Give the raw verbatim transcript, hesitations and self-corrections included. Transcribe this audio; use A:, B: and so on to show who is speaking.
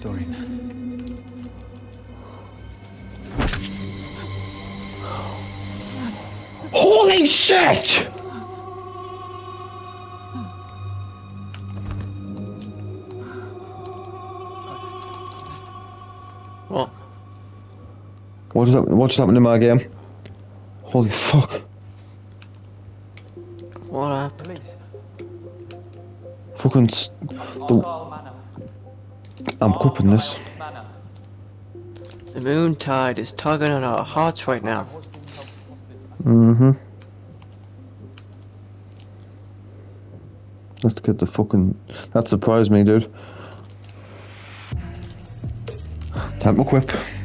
A: Dorian.
B: Holy shit!
C: What?
B: What is that? What's happening in my game? Holy fuck!
C: What happened?
A: Police.
B: Fucking. s- The,
A: Argyle Manor.
B: I'm equipping this.
A: Argyle Manor.
C: The moon tide is tugging on our hearts right now.
A: Was being held hostage.
B: Mm-hmm. Let's get the fucking. That surprised me, dude. Time to equip.